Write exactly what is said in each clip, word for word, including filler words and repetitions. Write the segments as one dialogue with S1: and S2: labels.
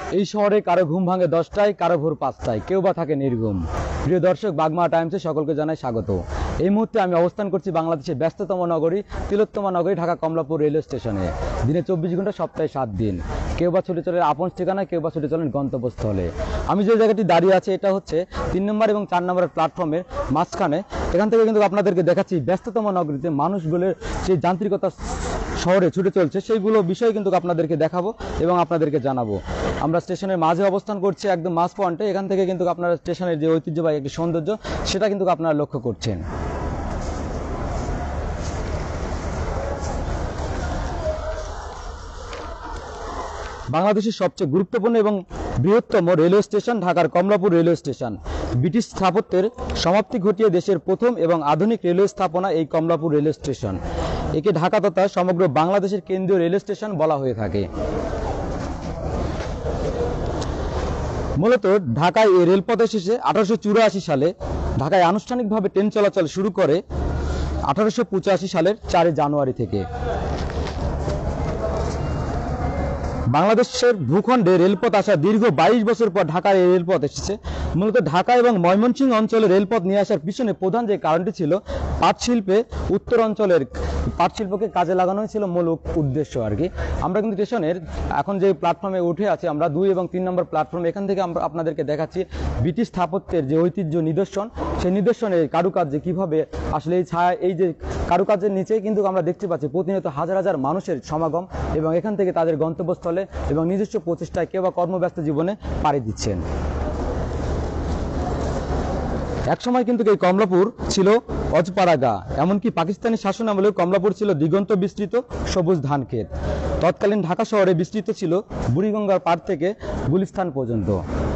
S1: এই শহরে কারো ঘুম ভাঙে দশটায়, কারো ভোর পাঁচটায়, কেউ বা থাকে নির্ঘুম। প্রিয় দর্শক, বাগমারা টাইমসে সকলকে জানাই স্বাগত। এই মুহূর্তে আমি অবস্থান করছি বাংলাদেশের ব্যস্ততম নগরী, তিলোত্তমা নগরী ঢাকা কমলাপুর রেলওয়ে স্টেশনে। দিনে চব্বিশ ঘন্টা, সপ্তাহে সাত দিন। কেউ বা ছুটে চলেন আপন ঠিকানায়, কেউ বা ছুটে চলেন গন্তব্যস্থলে। আমি যে জায়গাটি দাঁড়িয়ে আছি এটা হচ্ছে তিন নম্বর এবং চার নম্বরের প্ল্যাটফর্মের মাঝখানে। এখান থেকে কিন্তু আপনাদেরকে দেখাচ্ছি ব্যস্ততম নগরীতে মানুষগুলোর সেই যান্ত্রিকতা শহরে ছুটে চলছে, সেইগুলো বিষয় কিন্তু আপনাদেরকে দেখাবো এবং আপনাদেরকে জানাবো। আমরা স্টেশনের মাঝে অবস্থান করছি, একদম মাঝ পয়েন্টে। এখান থেকে কিন্তু আপনারা স্টেশনের যে ঐতিহ্যবাহী একটি সৌন্দর্য সেটা কিন্তু আপনারা লক্ষ্য করছেন। বাংলাদেশের সবচেয়ে গুরুত্বপূর্ণ এবং বৃহত্তম রেলওয়ে স্টেশন ঢাকার কমলাপুর রেলওয়ে স্টেশন। ব্রিটিশ স্থাপত্যের সমাপ্তি ঘটিয়ে দেশের প্রথম এবং আধুনিক রেলওয়ে স্থাপনা এই কমলাপুর রেলওয়ে স্টেশন। একে ঢাকা তথা সমগ্র বাংলাদেশের কেন্দ্রীয় রেলওয়ে স্টেশন বলা হয়ে থাকে। মূলত ঢাকায় এই রেলপথ এসেছে আঠারোশো চুরাশি সালে। ঢাকায় আনুষ্ঠানিকভাবে ট্রেন চলাচল শুরু করে আঠারোশো পঁচাশি সালের চারই জানুয়ারি থেকে। বাংলাদেশের ভূখণ্ডে রেলপথ আসা দীর্ঘ বাইশ বছর পর ঢাকায় এই রেলপথ এসেছে। মূলত ঢাকা এবং ময়মনসিংহ অঞ্চলে রেলপথ নিয়ে আসার পিছনে প্রধান যে কারণটি ছিল, পাট শিল্পে উত্তর অঞ্চলের পাট শিল্পকে কাজে লাগানোই ছিল মূল উদ্দেশ্য আর কি। আমরা কিন্তু স্টেশনের এখন যে প্ল্যাটফর্মে উঠে আছি, আমরা দুই এবং তিন নম্বর প্ল্যাটফর্ম, এখান থেকে আমরা আপনাদেরকে দেখাচ্ছি ব্রিটিশ স্থাপত্যের যে ঐতিহ্য নিদর্শন, সেই নিদর্শনের কারুকার্যে কীভাবে আসলে এই ছায়া, এই যে কারুকার্যের নিচে কিন্তু আমরা দেখতে পাচ্ছি প্রতিনিয়ত হাজার হাজার মানুষের সমাগম এবং এখান থেকে তাদের গন্তব্যস্থলে এবং নিজস্ব প্রচেষ্টায় কেউ বা কর্মব্যস্ত জীবনে পাড়ি দিচ্ছেন। একসময় কিন্তু এই কমলাপুর ছিল অজপাড়াগা, এমনকি পাকিস্তানি শাসন আমলেও কমলাপুর ছিল দিগন্ত বিস্তৃত সবুজ ধান ক্ষেত। তৎকালীন ঢাকা শহরে বিস্তৃত ছিল বুড়িগঙ্গার পাড় থেকে গুলিস্তান পর্যন্ত।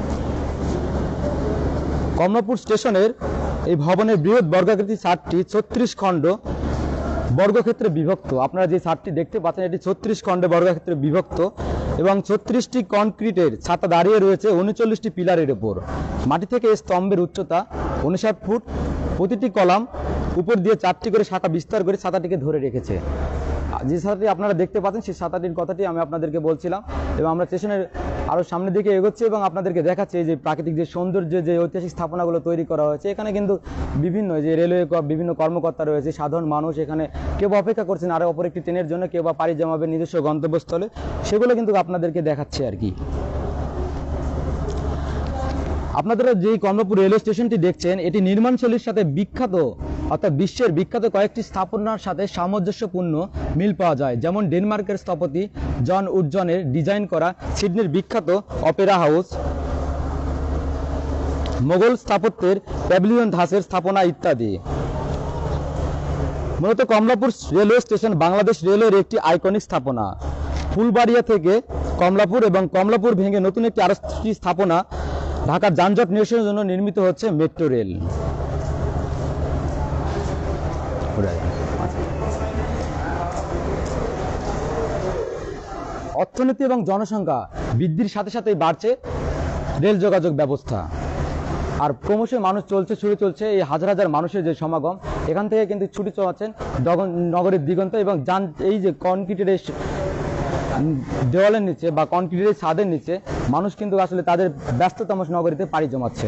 S1: কমলাপুর স্টেশনের এই ভবনের বৃহৎ বর্গাকৃতি ছাদটি ছত্রিশ খণ্ড বর্গক্ষেত্রে বিভক্ত। আপনারা যে ছাদটি দেখতে পাচ্ছেন এটি ছত্রিশ খণ্ডে বর্গক্ষেত্রে বিভক্ত এবং ছত্রিশটি কনক্রিটের ছাতা দাঁড়িয়ে রয়েছে উনচল্লিশটি পিলারের উপর। মাটি থেকে স্তম্ভের উচ্চতা উনষাট ফুট। প্রতিটি কলাম উপর দিয়ে চারটি করে শাখা বিস্তার করে ছাতাটিকে ধরে রেখেছে। যে ছাতাটি আপনারা দেখতে পাচ্ছেন সেই ছাতাটির কথাটি আমি আপনাদেরকে বলছিলাম। এবং আমরা স্টেশনের আরও সামনের দিকে এগোচ্ছি এবং আপনাদেরকে দেখাচ্ছি যে প্রাকৃতিক যে সৌন্দর্য, যে ঐতিহাসিক স্থাপনাগুলো তৈরি করা হয়েছে। এখানে কিন্তু বিভিন্ন যে রেলওয়ে বিভিন্ন কর্মকর্তা রয়েছে, সাধারণ মানুষ এখানে কেউ অপেক্ষা করছেন আরও অপর একটি ট্রেনের জন্য, কেউ বা পাড়ি জমাবে নিজস্ব গন্তব্যস্থলে, সেগুলো কিন্তু আপনাদেরকে দেখাচ্ছে আর কি। আপনারা যে কমলাপুর রেলওয়ে স্টেশনটি দেখছেন এটি নির্মাণশৈলীর সাথে বিখ্যাত, অর্থাৎ বিশ্বের বিখ্যাত কয়েকটি স্থাপনার সাথে সামঞ্জস্যপূর্ণ মিল পাওয়া যায়। যেমন ডেনমার্কের স্থপতি জন উডজনের ডিজাইন করা সিডনির বিখ্যাত অপেরা হাউস, মোগল স্থাপত্যের প্যাভিলিয়ন ধাঁচের স্থাপনা ইত্যাদি। মূলত কমলাপুর রেলওয়ে স্টেশন বাংলাদেশ রেলওয়ের একটি আইকনিক স্থাপনা। ফুলবাড়িয়া থেকে কমলাপুর এবং কমলাপুর ভেঙে নতুন একটি আরেকটি স্থাপনা ঢাকার যানজট নিরসনের জন্য নির্মিত হচ্ছে মেট্রো রেল। অর্থনীতি এবং জনসংখ্যা বৃদ্ধির সাথে সাথে বাড়ছে রেল যোগাযোগ ব্যবস্থা, আর ক্রমশ মানুষ চলছে ছুটে চলছে। এই হাজার হাজার মানুষের যে সমাগম, এখান থেকে কিন্তু ছুটে চলাচ্ছেন নগরের দিগন্ত এবং যান এই যে কনক্রিটের দেওয়ালের নিচে বা কনক্রিটের ছাদের নিচে মানুষ কিন্তু আসলে তাদের ব্যস্ততম নগরীতে পাড়ি জমাচ্ছে।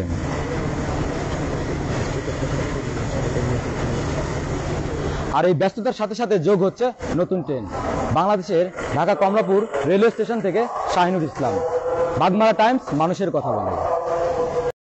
S1: আর এই ব্যস্ততার সাথে সাথে যোগ হচ্ছে নতুন ট্রেন। বাংলাদেশের ঢাকা কমলাপুর রেলওয়ে স্টেশন থেকে শাহিনুর ইসলাম, বাগমারা টাইমস, মানুষের কথা বলে।